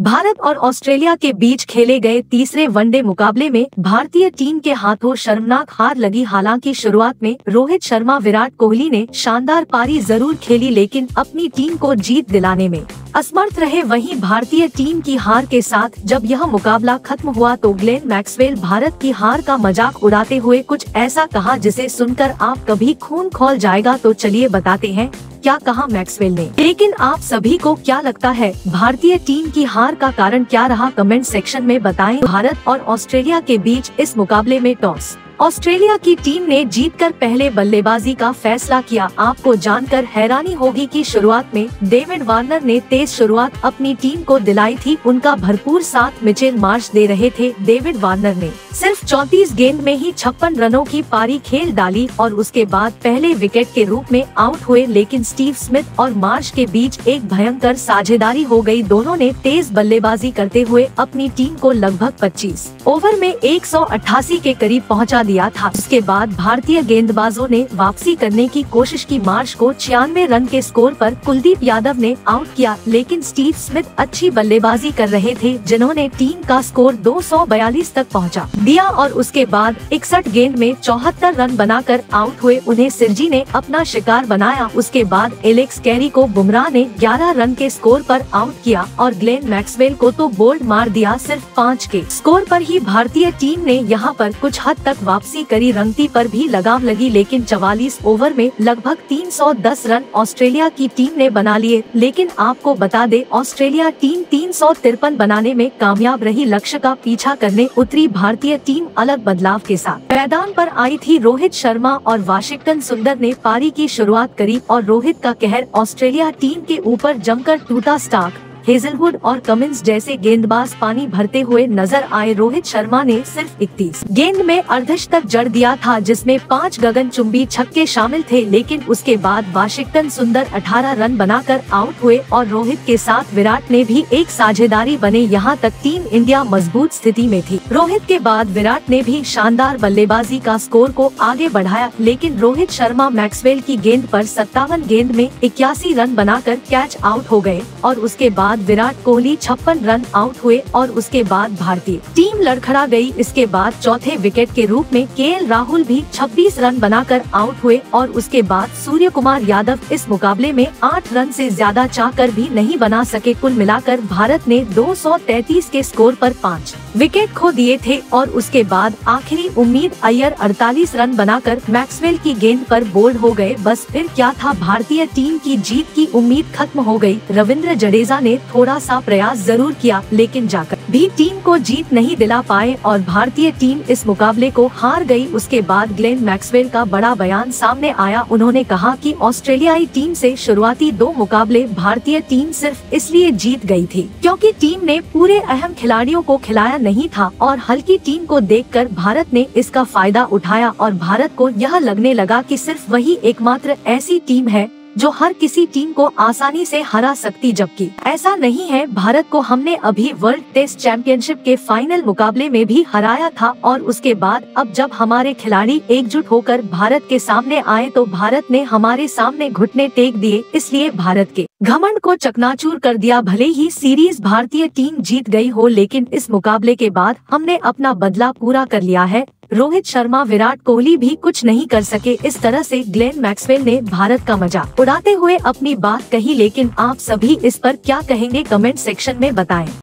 भारत और ऑस्ट्रेलिया के बीच खेले गए तीसरे वनडे मुकाबले में भारतीय टीम के हाथों शर्मनाक हार लगी। हालांकि शुरुआत में रोहित शर्मा, विराट कोहली ने शानदार पारी जरूर खेली, लेकिन अपनी टीम को जीत दिलाने में असमर्थ रहे। वहीं भारतीय टीम की हार के साथ जब यह मुकाबला खत्म हुआ तो ग्लेन मैक्सवेल भारत की हार का मजाक उड़ाते हुए कुछ ऐसा कहा जिसे सुनकर आप कभी खून खौल जाएगा। तो चलिए बताते हैं क्या कहा मैक्सवेल ने। लेकिन आप सभी को क्या लगता है, भारतीय टीम की हार का कारण क्या रहा? कमेंट सेक्शन में बताएं। भारत और ऑस्ट्रेलिया के बीच इस मुकाबले में टॉस ऑस्ट्रेलिया की टीम ने जीतकर पहले बल्लेबाजी का फैसला किया। आपको जानकर हैरानी होगी कि शुरुआत में डेविड वार्नर ने तेज शुरुआत अपनी टीम को दिलाई थी। उनका भरपूर साथ मिचेल मार्श दे रहे थे। डेविड वार्नर ने सिर्फ 34 गेंद में ही 56 रनों की पारी खेल डाली और उसके बाद पहले विकेट के रूप में आउट हुए। लेकिन स्टीव स्मिथ और मार्श के बीच एक भयंकर साझेदारी हो गई। दोनों ने तेज बल्लेबाजी करते हुए अपनी टीम को लगभग 25 ओवर में 188 के करीब पहुंचा दिया था। उसके बाद भारतीय गेंदबाजों ने वापसी करने की कोशिश की। मार्श को 96 रन के स्कोर पर कुलदीप यादव ने आउट किया, लेकिन स्टीव स्मिथ अच्छी बल्लेबाजी कर रहे थे, जिन्होंने टीम का स्कोर 242 तक पहुंचा दिया और उसके बाद 61 गेंद में 74 रन बनाकर आउट हुए। उन्हें सिरजी ने अपना शिकार बनाया। उसके बाद एलेक्स कैरी को बुमराह ने 11 रन के स्कोर पर आउट किया और ग्लेन मैक्सवेल को तो बोल्ड मार दिया। सिर्फ 5 के स्कोर पर ही भारतीय टीम ने यहां पर कुछ हद तक वापसी करी। रंगती पर भी लगाम लगी, लेकिन 44 ओवर में लगभग 310 रन ऑस्ट्रेलिया की टीम ने बना लिए। लेकिन आपको बता दे, ऑस्ट्रेलिया टीम 353 बनाने में कामयाब रही। लक्ष्य का पीछा करने उतरी भारतीय टीम अलग बदलाव के साथ मैदान पर आई थी। रोहित शर्मा और वाशिंगटन सुंदर ने पारी की शुरुआत करी और रोहित का कहर ऑस्ट्रेलिया टीम के ऊपर जमकर टूटा। स्टार्क, हेजलवुड और कमिंस जैसे गेंदबाज पानी भरते हुए नजर आए। रोहित शर्मा ने सिर्फ 31 गेंद में अर्धशतक जड़ दिया था, जिसमें 5 गगनचुंबी छक्के शामिल थे। लेकिन उसके बाद वाशिंगटन सुंदर 18 रन बनाकर आउट हुए और रोहित के साथ विराट ने भी एक साझेदारी बने। यहाँ तक टीम इंडिया मजबूत स्थिति में थी। रोहित के बाद विराट ने भी शानदार बल्लेबाजी का स्कोर को आगे बढ़ाया, लेकिन रोहित शर्मा मैक्सवेल की गेंद पर 57 गेंद में 81 रन बनाकर कैच आउट हो गए और उसके बाद विराट कोहली 56 रन आउट हुए और उसके बाद भारतीय टीम लड़खड़ा गई। इसके बाद चौथे विकेट के रूप में केएल राहुल भी 26 रन बनाकर आउट हुए और उसके बाद सूर्य कुमार यादव इस मुकाबले में 8 रन से ज्यादा चाहकर भी नहीं बना सके। कुल मिलाकर भारत ने 233 के स्कोर पर 5 विकेट खो दिए थे और उसके बाद आखिरी उम्मीद अय्यर 48 रन बनाकर मैक्सवेल की गेंद पर बोल्ड हो गए। बस फिर क्या था, भारतीय टीम की जीत की उम्मीद खत्म हो गई। रविंद्र जडेजा ने थोड़ा सा प्रयास जरूर किया, लेकिन जाकर भी टीम को जीत नहीं दिला पाए और भारतीय टीम इस मुकाबले को हार गई। उसके बाद ग्लेन मैक्सवेल का बड़ा बयान सामने आया। उन्होंने कहा कि ऑस्ट्रेलियाई टीम से शुरुआती 2 मुकाबले भारतीय टीम सिर्फ इसलिए जीत गई थी क्योंकि टीम ने पूरे अहम खिलाड़ियों को खिलाया नहीं था और हल्की टीम को देखकर भारत ने इसका फायदा उठाया और भारत को यह लगने लगा कि सिर्फ वही एकमात्र ऐसी टीम है जो हर किसी टीम को आसानी से हरा सकती, जबकि ऐसा नहीं है। भारत को हमने अभी वर्ल्ड टेस्ट चैंपियनशिप के फाइनल मुकाबले में भी हराया था और उसके बाद अब जब हमारे खिलाड़ी एकजुट होकर भारत के सामने आए तो भारत ने हमारे सामने घुटने टेक दिए। इसलिए भारत के घमंड को चकनाचूर कर दिया। भले ही सीरीज भारतीय टीम जीत गई हो, लेकिन इस मुकाबले के बाद हमने अपना बदला पूरा कर लिया है। रोहित शर्मा, विराट कोहली भी कुछ नहीं कर सके। इस तरह से ग्लेन मैक्सवेल ने भारत का मजाक उड़ाते हुए अपनी बात कही। लेकिन आप सभी इस पर क्या कहेंगे, कमेंट सेक्शन में बताएं।